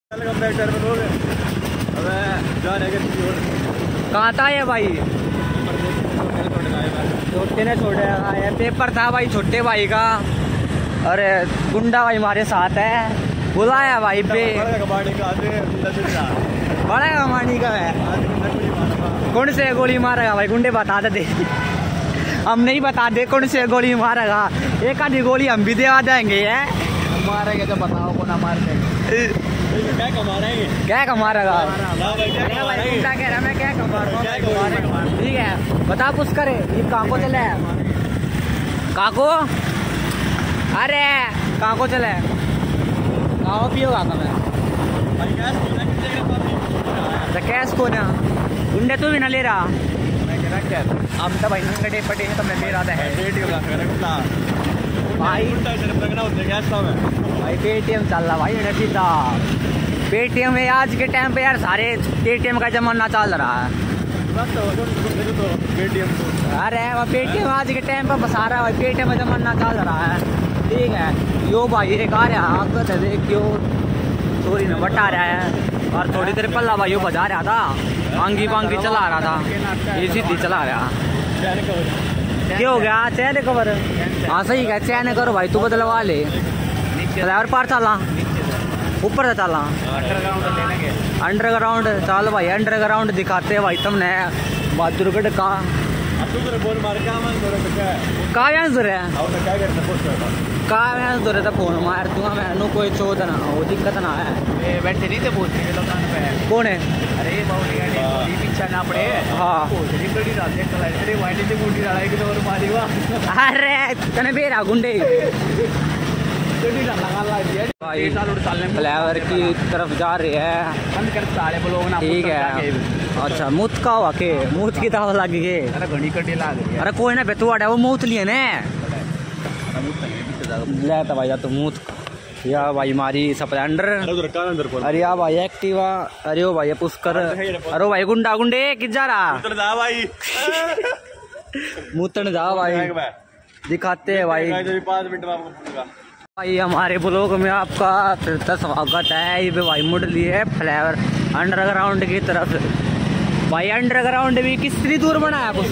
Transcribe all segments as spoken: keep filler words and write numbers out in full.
कहाँ था ये भाई? छोटे ने छोड़े है, पेपर था भाई छोटे भाई का। अरे गुंडा भाई हमारे साथ है, बुलाया भाई पे बड़ा कमानी का है। कौन से गोली मारेगा भाई? गुंडे बता दे, हम नहीं बता दे कौन से गोली मारेगा। एक आधी गोली हम भी देवा देंगे है, मारेंगे तो बताओ कौन मारेंगे। क्या कमा रहे हैं? क्या कमा रहा कह रहा मैं क्या कमा रहा हूँ। ठीक है बता कुछ करे। ये कहाँ को चले कहाँ को? अरे कहाँ को चले कहाँ पियो का मैं कैश को ना गुंडे तू भी ना ले रहा। हम तो भाई नंगटे पटे हैं तो मैं ले रहा है भाई। भाई पेटीएम चल रहा भाई सीधा पेटीएम है आज के टाइम पे यार, सारे पेटीएम का जमाना चल रहा है। अरे पेटीएम आज के टाइम पे सारा भाई पेटीएम का जमाना चल रहा है। ठीक है यो भाई रे कार आगत है देखियो चोरी में बटा रहा है और थोड़ी देर पल्ला भाई यो बजा रहा था, आंगी बांगी चला रहा था, ये सीधी चला रहा। क्या हो गया? चैन कवर हाँ सही है, चैन करो भाई तू बदलवा ले। ड्राइवर पार चला ऊपर से चला अंडरग्राउंड चल भाई, अंडरग्राउंड दिखाते हैं भाई तुमने बहादुरगढ़ का। कहा तो फोन मार दूंगा मैं, कोई चौथ ना हो दिक्कत ना है। बैठे नहीं थे बोलते दुकान पे। कौन है? अरे पीछा ना पड़े। हाँ अरे तने बेरा गुंडे फ्लेवर की तरफ जा रही है। ठीक है अच्छा मूत का हुआ के मूत की दाव लग गई। अरे घनी कटी लाग रही है। अरे कोई ना बेतुआड़ा वो मूत लिए ने ले तो भाई तो मूत या भाई मारी स्प्लेंडर। अरे या भाई एक्टिवा। अरे ओ भाई पुष्कर। अरे भाई गुंडा गुंडे किस जा रहा भाई मूतन जा भाई दिखाते हैं भाई। पाँच मिनट में आपको भाई हमारे ब्लॉग में आपका फिर से स्वागत है। ये भाई मुड़ लिए फ्लेवर अंडरग्राउंड की तरफ। भाई अंडरग्राउंड भी कितनी दूर बनाया कुछ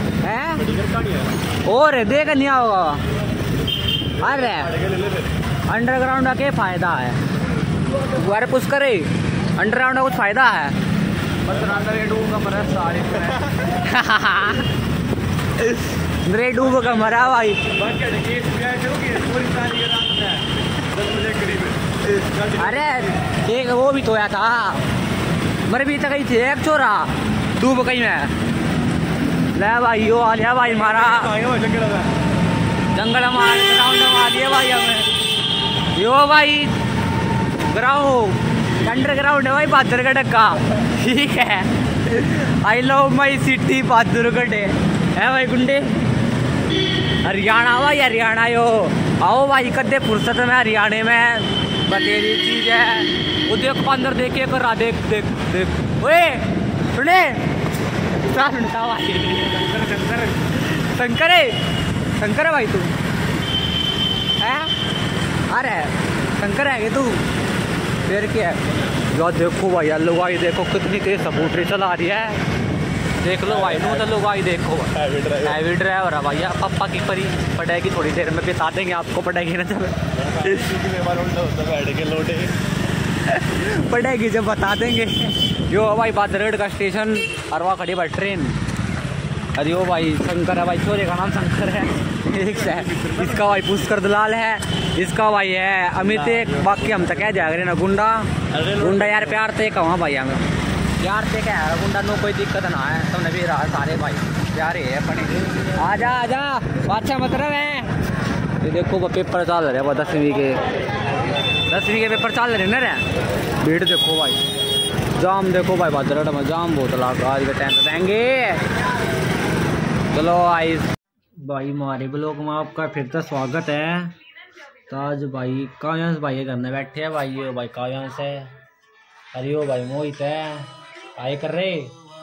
है और देख नहीं होगा। अरे अंडरग्राउंड का क्या फायदा है? अरे कुछ करे अंडरग्राउंड का कुछ फायदा है? मेरे डूब का मरा भाई। अरे एक वो भी तोया था मर भी तक थी एक चोरा डूब कहीं में। ले भाई यो आ लिया भाई मारा जंगल मार ग्राउंड मार लिया भाई हमें। यो भाई ग्राउंड अंडरग्राउंड है भाई बहादुरगढ़ का। ठीक है I love my city Bahadurgarh है भाई गुंडे। हरियाणा भाई हरियाणा यो आओ भाई कदे फुर्सत में हरियाणा में बतेरी चीज है। वो देख अंदर देखे कर रहा देख देख देख ओए सुने सुनता भाई शंकर शंकर है शंकर है भाई तू है? अरे शंकर है तू फिर क्या यार? देखो भाई यार लोग भाई देखो कितनी तेज स्कूटरी चला रही है। देख लो भाई नो तो लोग भाई देखो हैवी ड्राइवर है भैया। पापा की परी पड़ेगी थोड़ी देर में बता देंगे आपको पड़ेगी ना जब पड़ेगी जब बता देंगे। यो भाई बहादुरगढ़ का स्टेशन और वहाँ खड़ी भाई ट्रेन। अरे ओ भाई शंकर है भाई चोरे का नाम शंकर है। ठीक है इसका भाई पुष्कर दलाल है, इसका भाई है अमित। एक बाकी हम तो क्या जाएगा ना गुंडा गुंडा यार प्यार से कहाँ भाई हमें प्यार से क्या है गुंडा नो कोई दिक्कत ना है। तुमने भी रहा सारे भाई प्यारे है अपने। आजा आजा अच्छा मतलब है। ये देखो पेपर चल रहे वो दसवीं के दसवीं के पेपर चल रहे ना रे। भीड़ देखो भाई जाम देखो भाई बहादुरगढ़ में जाम बहुत लगा आज के टाइम पे रहेंगे। चलो आई भाई हमारे ब्लॉग में आपका फिर से स्वागत है। तो आज भाई काव्यांश भाई करने बैठे हैं भाई। ये भाई काव्यांश है। अरे ओ भाई मोहित है भाई कर रहे।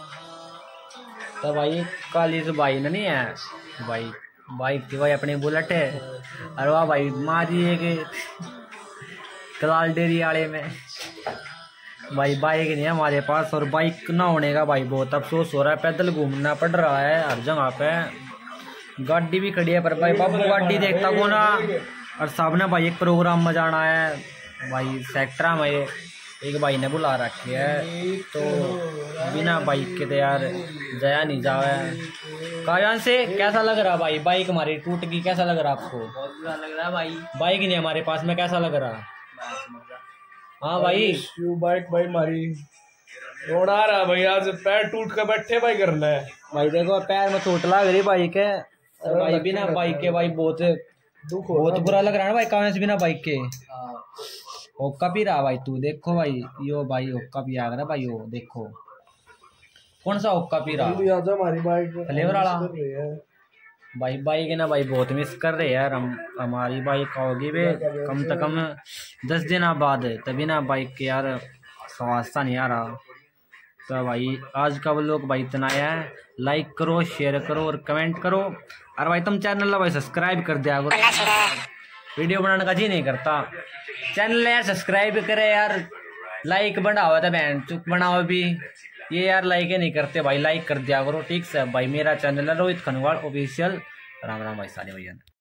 तो भाई काली से भाई नहीं है भाई बाइक थी भाई अपनी बुलेट है। अरे वाह भाई मारी है कि कलाल डेरी वाले में भाई बाइक नहीं है हमारे पास, और बाइक ना होने का भाई बहुत अफसोस हो रहा है। पैदल घूमना पड़ रहा है हर जगह पे। गाड़ी भी खड़ी है पर भाई बाबू गाड़ी देखता को ना। और सामने भाई एक प्रोग्राम में जाना है भाई, सेक्टर में एक भाई ने बुला रखी है, तो बिना बाइक के तो यार जया नहीं जावे। कायान से कैसा लग रहा भाई? बाइक हमारी टूट गई, कैसा लग रहा आपको? बहुत बुरा लग रहा है भाई। बाइक नहीं हमारे पास में, कैसा लग रहा? हाँ भाई बाइक भाई मारी रोड़ा रहा भाई, आज पैर टूट कर बैठे भाई करना है भाई। देखो पैर में चोट लग रही बाइक है भाई, बिना बाइक के भाई बहुत दुख बहुत बुरा लग रहा है ना भाई। कहाँ से बिना बाइक के ओक्का पी रहा भाई तू? देखो भाई यो भाई ओक्का पिया रहा भाई, यो देखो कौन सा ओक्का पी रहा? हमारी बाइक फ्लेवर वाला भाई। बाइक है ना भाई बहुत मिस कर रहे यार हम। हमारी बाइक होगी वे कम से कम दस दिन बाद, तभी ना बाइक के यार स्वास्थ्य नहीं आ रहा। तो भाई आज का व्लॉग भाई इतना है। लाइक करो, शेयर करो और कमेंट करो। और भाई तुम चैनल भाई सब्सक्राइब कर दिया करो, वीडियो बनाने का जी नहीं करता। चैनल यार सब्सक्राइब करे यार, लाइक बढ़ावा था बहन चुप बनाओ भी, ये यार लाइक नहीं करते भाई। लाइक कर दिया करो ठीक से भाई। मेरा चैनल है रोहित खनवाड़ ऑफिशियल। राम राम भाई साले भैया।